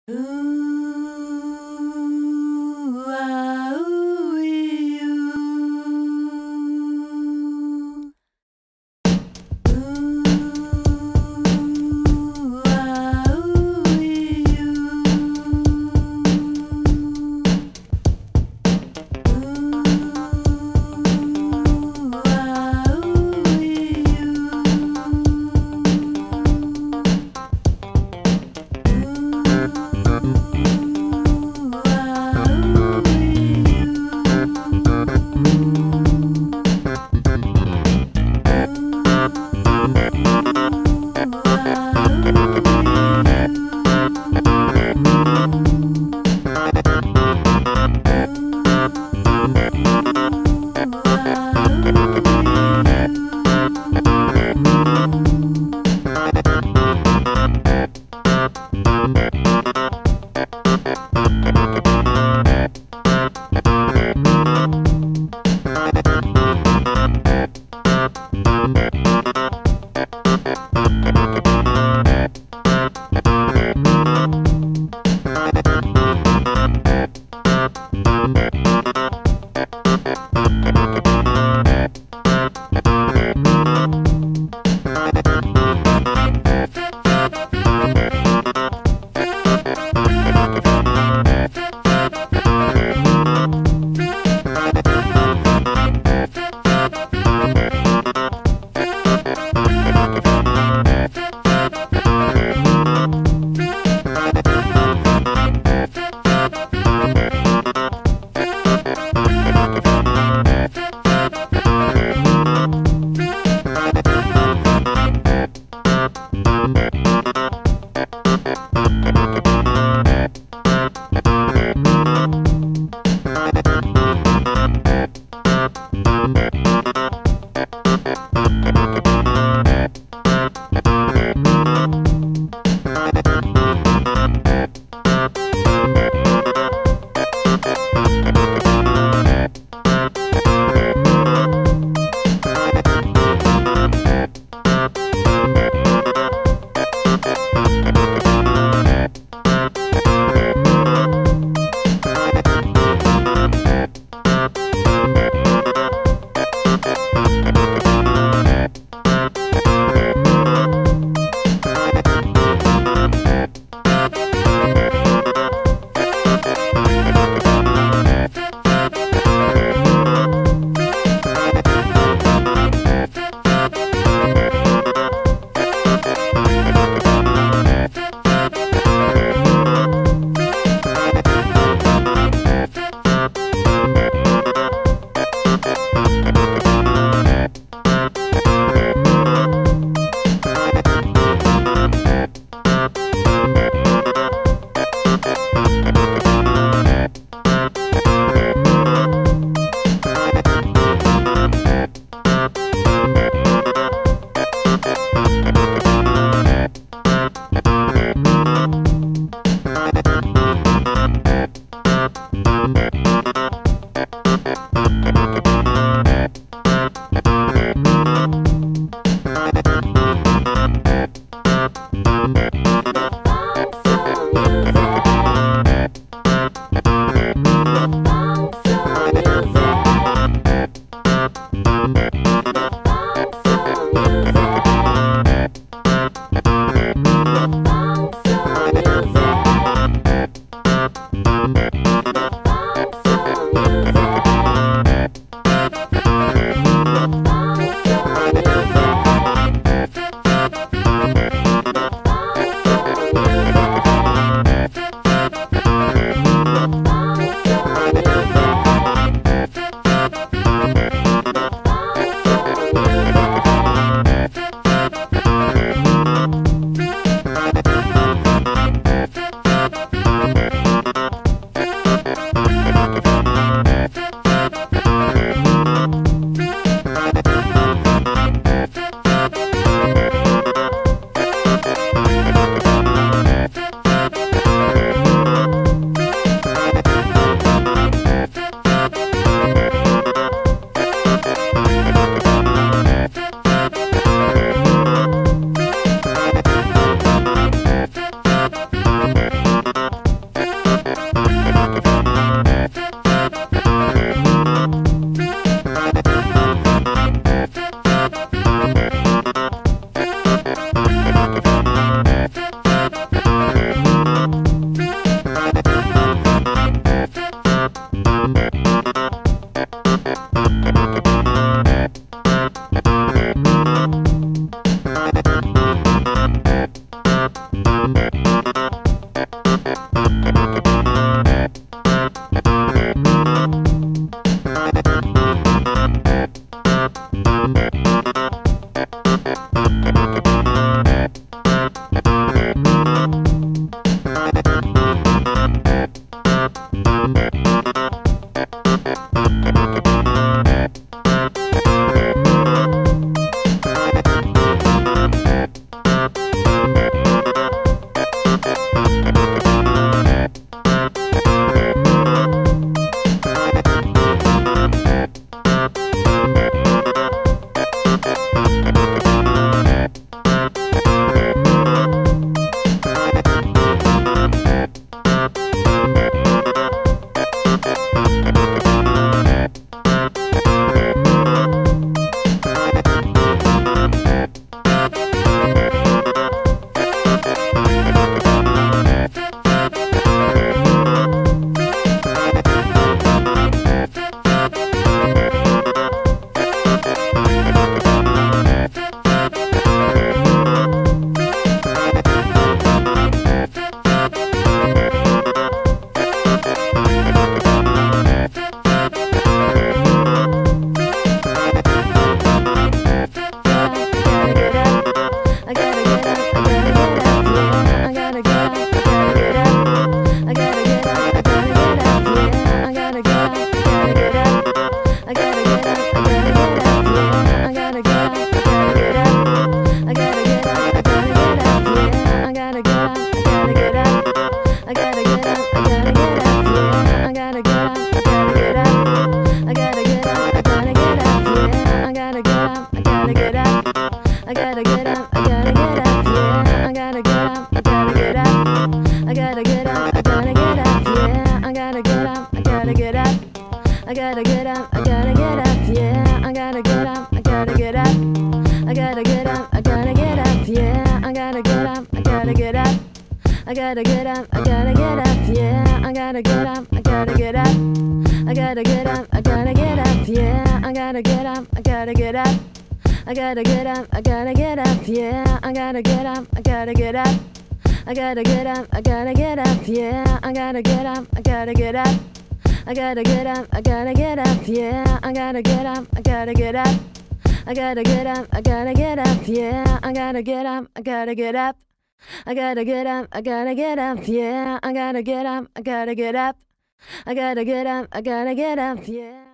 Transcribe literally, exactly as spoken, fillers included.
Ooh, ah, ooh, ee, ooh. Ooh, ah, ooh, ee, ooh. Ooh, ah, ooh, ee, ooh. Ooh. get up, I gotta get up, yeah, I gotta get up, I gotta get up. I gotta get up, I gotta get up, yeah, I gotta get up, I gotta get up. I gotta get up, I gotta get up, yeah, I gotta get up, I gotta get up. I gotta get up, I gotta get up, yeah, I gotta get up, I gotta get up. I gotta get up, I gotta get up, yeah, I gotta get up, I gotta get up. I gotta get up, I gotta get up, yeah, I gotta get up, I gotta get up. I gotta get up, I gotta get up, yeah, I gotta get up, I gotta get up. I gotta get up, I gotta get up, yeah, I gotta get up, I gotta get up. I gotta get up, I gotta get up, yeah, I gotta get up, I gotta get up. I gotta get up, I gotta get up, yeah, I gotta get up, I gotta get up. I gotta get up, I gotta get up, yeah.